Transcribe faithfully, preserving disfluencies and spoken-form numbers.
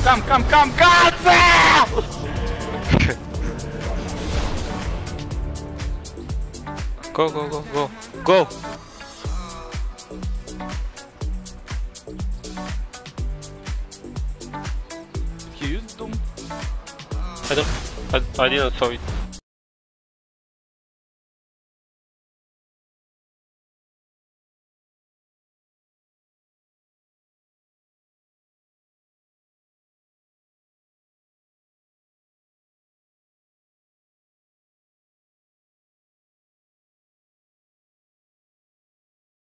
Come, come, come, come! Go, go, go, go, go! He used them. I don't, I, I didn't saw it.